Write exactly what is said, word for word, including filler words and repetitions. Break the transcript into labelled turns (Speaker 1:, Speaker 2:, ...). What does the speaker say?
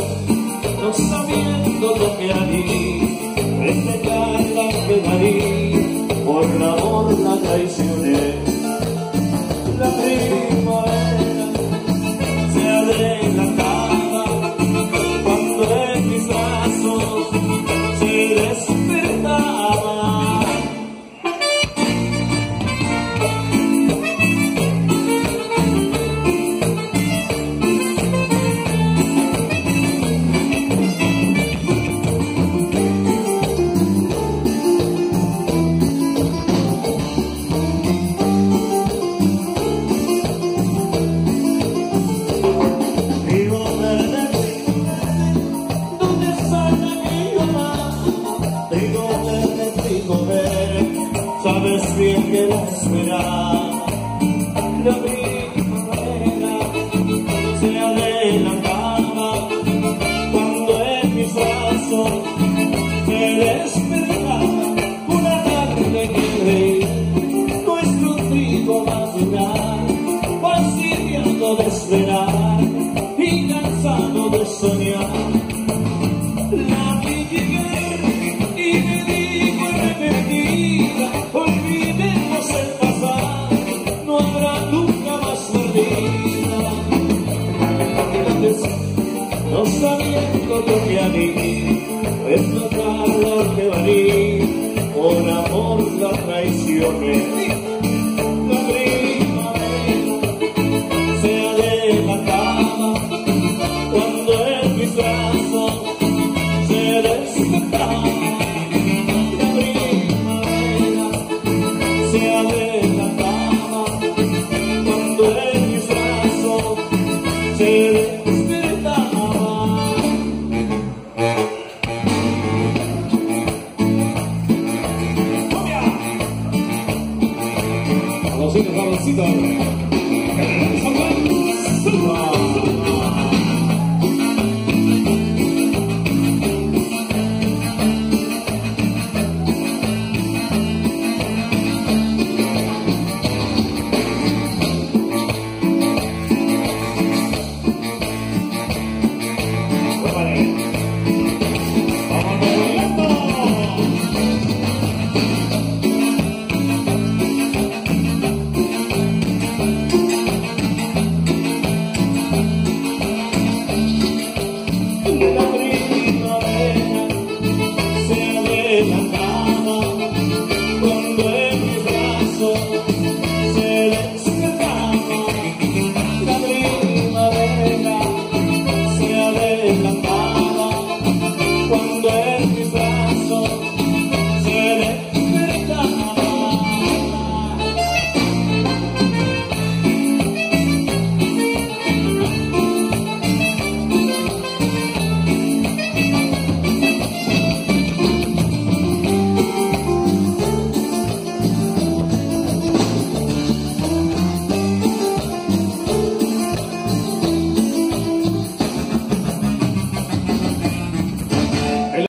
Speaker 1: no sabiendo lo que harí, respetarla que darí, por la amor la traicioné. La primavera se adelantaba cuando en mis brazos se despertaba. Sabes bien que la esperaba, la primavera se adelantaba cuando en mis brazos se despertaba. Una tarde que creí nuestro trigo madurar, fastidiado de esperar y cansado de soñar. La vi llegar y me dijo arrepentida: olvidemos el pasado, no habrá nunca más perdida. Entonces, no sabiendo lo que harí, es notar lo que valí, por amor la traicioné. La primavera se adelantaba cuando en mis brazos se despertaba. Se adelantaba cuando en mis brazos se despertaba. ¡Cumbia! Los hijos,